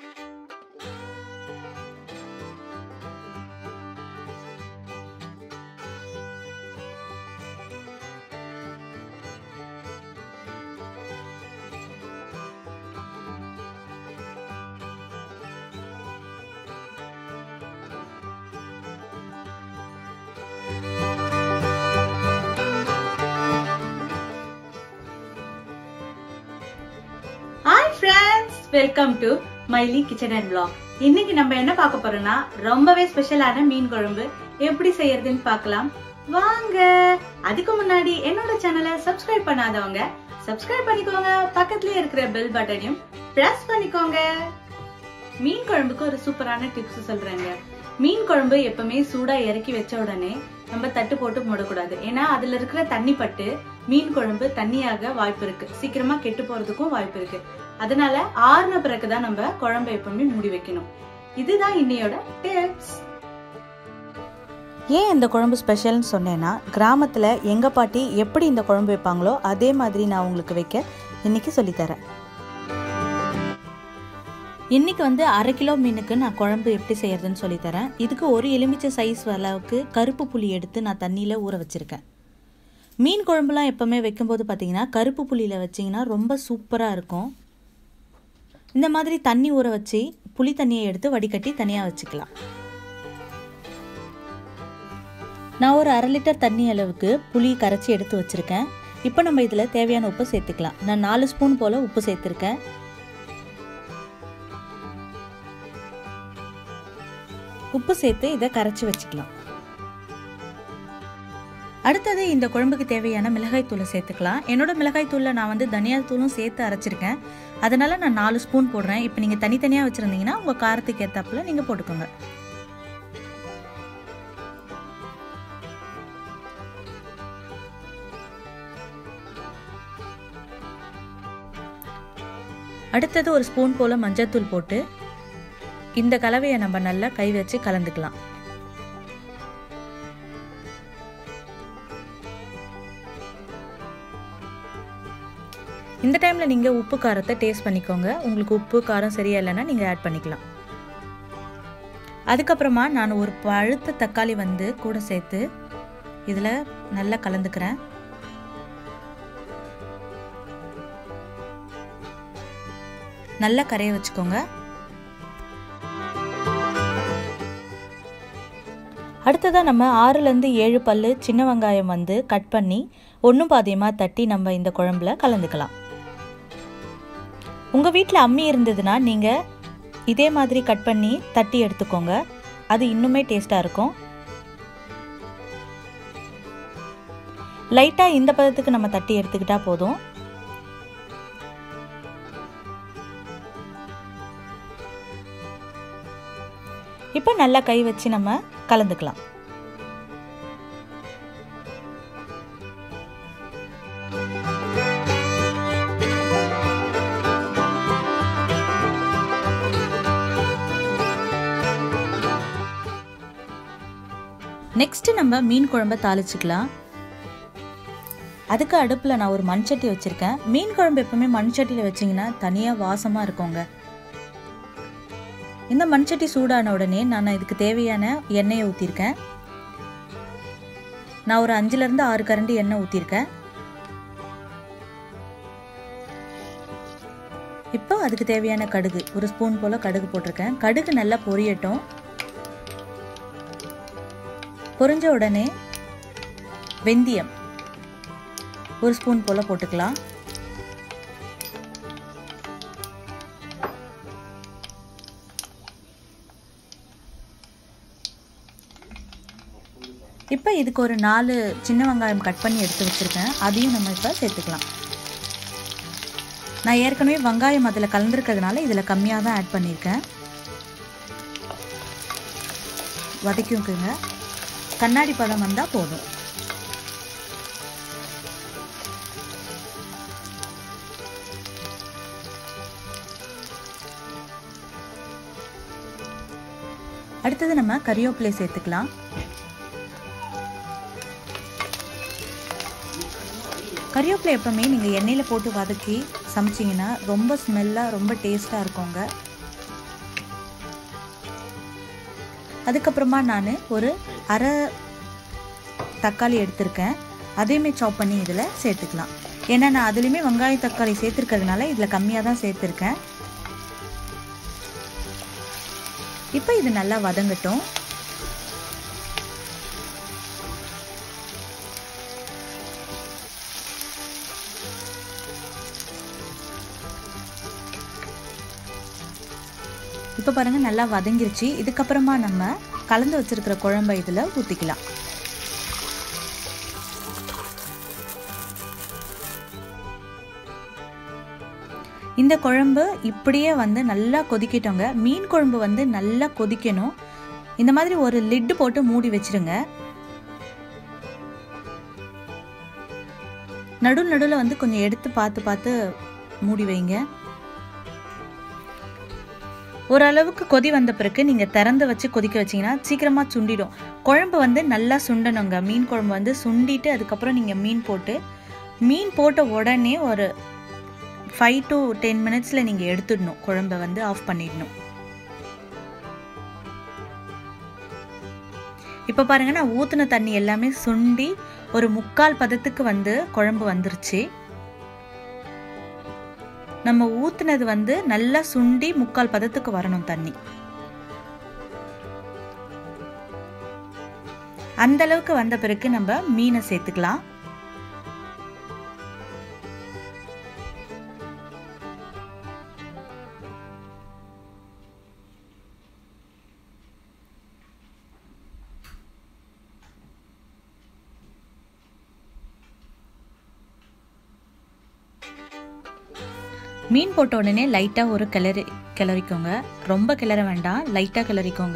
Welcome to Myli Kitchen and Vlog. இன்னைக்கு நம்ம என்ன பார்க்க போறோம்னா ரொம்பவே ஸ்பெஷலான மீன் குழம்பு எப்படி செய்யறதுன்னு பார்க்கலாம் வாங்க. அதுக்கு முன்னாடி என்னோட சேனலை சப்ஸ்கிரைப் பண்ணாதவங்க சப்ஸ்கிரைப் பண்ணிக்கோங்க, பக்கத்துலயே இருக்கிற பெல் பட்டனையும் பிரஸ் பண்ணிக்கோங்க. மீன் குழம்புக்கு ஒரு சூப்பரான டிப்ஸ் சொல்றேங்க. மீன் குழம்பு எப்பவுமே சூடா இறக்கி வச்ச உடனே நம்ம தட்டு போட்டு மூடக்கூடாது. ஏன்னா அதுல இருக்கிற தண்ணி பட்டு மீன் குழம்பு தண்ணியாக வாய்ப்பு இருக்கு, சீக்கிரமா கெட்டு போறதுக்கும் வாய்ப்பு இருக்கு. அதனால ஆறுன பிறகுதான் நம்ம குழம்பு எப்பவுமே மூடி வைக்கணும். இதுதான் இன்னையோட டிப்ஸ். ஏன் இந்த குழம்பு ஸ்பெஷல்னு சொன்னேன்னா, கிராமத்தில் எங்கள் பாட்டி எப்படி இந்த குழம்பு வைப்பாங்களோ அதே மாதிரி நான் உங்களுக்கு வைக்க இன்னைக்கு சொல்லித்தரேன். இன்றைக்கி வந்து 1/2 கிலோ மீனுக்கு நான் குழம்பு எப்படி செய்யறதுன்னு சொல்லித்தரேன். இதுக்கு ஒரு எலுமிச்சை சைஸ் அளவுக்கு கருப்பு புளி எடுத்து நான் தண்ணியில் ஊற வச்சுருக்கேன். மீன் குழம்புலாம் எப்போவுமே வைக்கும்போது பார்த்திங்கன்னா கருப்பு புளியில் வச்சிங்கன்னா ரொம்ப சூப்பராக இருக்கும். இந்த மாதிரி தண்ணி ஊற வச்சு புளி தண்ணியை எடுத்து வடிகட்டி தனியாக வச்சுக்கலாம். நான் ஒரு 1/2 லிட்டர் தண்ணி அளவுக்கு புளி கரைச்சி எடுத்து வச்சுருக்கேன். இப்போ நம்ம இதில் தேவையான உப்பு சேர்த்துக்கலாம். நான் 4 ஸ்பூன் போல் உப்பு சேர்த்துருக்கேன். உப்பு சேர்த்து இதை கரைச்சி வச்சுக்கலாம். அடுத்தது இந்த குழம்புக்கு தேவையான மிளகாய் தூளை சேர்த்துக்கலாம். என்னோட மிளகாய் தூளில் நான் வந்து தனியா தூளும் சேர்த்து அரைச்சிருக்கேன். அதனால நான் 4 ஸ்பூன் போடுறேன். இப்போ நீங்கள் தனித்தனியாக வச்சுருந்தீங்கன்னா உங்கள் காரத்துக்கு ஏற்றாப்புல நீங்கள் போட்டுக்கோங்க. அடுத்தது ஒரு ஸ்பூன் போல் மஞ்சள் தூள் போட்டு இந்த கலவையை நம்ம நல்லா கை வச்சு கலந்துக்கலாம். இந்த டைமில் நீங்கள் உப்பு காரத்தை டேஸ்ட் பண்ணிக்கோங்க. உங்களுக்கு உப்பு காரம் சரியா இல்லைன்னா நீங்கள் ஆட் பண்ணிக்கலாம். அதுக்கப்புறமா நான் ஒரு பழுத்த தக்காளி வந்து கூட சேர்த்து இதில் நல்லா கலந்துக்கிறேன். நல்லா கரைய வச்சுக்கோங்க. அடுத்ததாக நம்ம 6லேருந்து 7 பல்லு சின்ன வெங்காயம் வந்து கட் பண்ணி ஒன்றும் பாதியமாக தட்டி நம்ம இந்த குழம்புல கலந்துக்கலாம். உங்கள் வீட்டில் அம்மி இருந்ததுன்னா நீங்கள் இதே மாதிரி கட் பண்ணி தட்டி எடுத்துக்கோங்க. அது இன்னுமே டேஸ்ட்டாக இருக்கும். லைட்டாக இந்த பதத்துக்கு நம்ம தட்டி எடுத்துக்கிட்டா போதும். இப்போ நல்லா கை வச்சு நம்ம கலந்துக்கலாம். நெக்ஸ்ட் நம்ம மீன் குழம்பை தாளிச்சுக்கலாம். அதுக்கு அடுப்பில் நான் ஒரு மண்சட்டி வச்சுருக்கேன். மீன் குழம்பு எப்பவுமே மண்சட்டியில் வச்சிங்கன்னா தனியாக வாசமாக இருக்குங்க. இந்த மண்சட்டி சூடான உடனே நான் இதுக்கு தேவையான எண்ணெயை ஊற்றிருக்கேன். நான் ஒரு 5லேருந்து 6 கரண்டி எண்ணெய் ஊற்றிருக்கேன். இப்போ அதுக்கு தேவையான கடுகு ஒரு ஸ்பூன் போல் கடுகு போட்டிருக்கேன். கடுகு நல்லா பொரியட்டும். பொரிஞ்ச உடனே வெந்தயம் ஒரு ஸ்பூன் போல் போட்டுக்கலாம். இப்போ இதுக்கு ஒரு 4 சின்ன வெங்காயம் கட் பண்ணி எடுத்து வச்சுருக்கேன். அதையும் நம்ம இப்போ சேர்த்துக்கலாம். நான் ஏற்கனவே வெங்காயம் அதில் கலந்துருக்கிறதுனால இதில் கம்மியாக தான் ஆட் பண்ணியிருக்கேன். வதக்கிக்குங்க. கண்ணாடி பதம் வந்தால் போதும். அடுத்தது நம்ம கறிவேப்பிலை சேர்த்துக்கலாம். கறிவேப்பிலை எப்பவுமே நீங்கள் எண்ணெயில் போட்டு வதக்கி சமைச்சிங்கன்னா ரொம்ப ஸ்மெல்லாக ரொம்ப டேஸ்ட்டாக இருக்குங்க. அதுக்கப்புறமா நான் ஒரு அரை தக்காளி எடுத்திருக்கேன். அதையுமே சாப் பண்ணி இதில் சேர்த்துக்கலாம். ஏன்னா நான் அதுலேயுமே வெங்காயம் தக்காளி சேர்த்துருக்கிறதுனால இதில் கம்மியாக தான் சேர்த்துருக்கேன். இப்போ இது நல்லா வதங்கட்டும். இப்போ பாருங்க நல்லா வதங்கிருச்சு. இதுக்கப்புறமா நம்ம கலந்து வச்சிருக்கிற குழம்பை இதில் ஊற்றிக்கலாம். இந்த குழம்பு இப்படியே வந்து நல்லா கொதிக்கட்டோங்க. மீன் குழம்பு வந்து நல்லா கொதிக்கணும். இந்த மாதிரி ஒரு லிட்டு போட்டு மூடி வச்சிருங்க. நடுவில் வந்து கொஞ்சம் எடுத்து பார்த்து மூடி வைங்க. ஓரளவுக்கு கொதி வந்த பிறகு நீங்கள் திறந்து வச்சு கொதிக்க வச்சிங்கன்னா சீக்கிரமாக சுண்டிடும். குழம்பு வந்து நல்லா சுண்டணுங்க. மீன் குழம்பு வந்து சுண்டிட்டு அதுக்கப்புறம் நீங்கள் மீன் போட்ட உடனே ஒரு 5 to 10 மினிட்ஸில் நீங்கள் எடுத்துடணும். குழம்பை வந்து ஆஃப் பண்ணிடணும். இப்போ பாருங்கள், நான் ஊற்றின தண்ணி எல்லாமே சுண்டி ஒரு 3/4 பதத்துக்கு வந்து குழம்பு வந்துருச்சு. நம்ம ஊத்துனது வந்து நல்லா சுண்டி 3/4 பதத்துக்கு வரணும் தண்ணி. அந்த அளவுக்கு வந்த பிறகு நம்ம மீனை சேர்த்துக்கலாம். மீன் போட்ட உடனே லைட்டாக ஒரு கிளறிக்கோங்க. ரொம்ப கிளற வேண்டாம், லைட்டாக கிளறிக்கோங்க.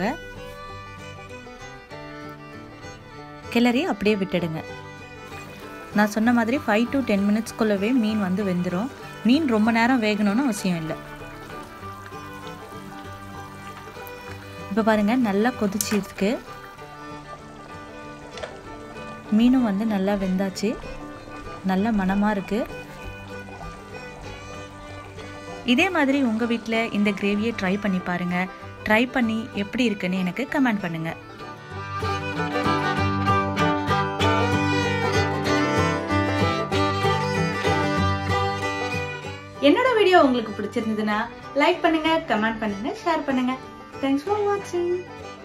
கிளறி அப்படியே விட்டுடுங்க. நான் சொன்ன மாதிரி 5 to 10 மினிட்ஸ்க்குள்ளவே மீன் வந்து வெந்துடும். மீன் ரொம்ப நேரம் வேகணும்னு அவசியம் இல்லை. இப்போ பாருங்க நல்லா கொதிச்சிருக்கு. மீனும் வந்து நல்லா வெந்தாச்சு. நல்ல மணமாக இருக்குது. இதே மாதிரி உங்கள் வீட்டில் இந்த கிரேவியை ட்ரை பண்ணி பாருங்கள். ட்ரை பண்ணி எப்படி இருக்குன்னு எனக்கு கமெண்ட் பண்ணுங்கள். என்னோட வீடியோ உங்களுக்கு பிடிச்சிருந்ததுன்னா லைக் பண்ணுங்க, கமெண்ட் பண்ணுங்க, ஷேர் பண்ணுங்க. தேங்க்ஸ் ஃபார் வாட்சிங்.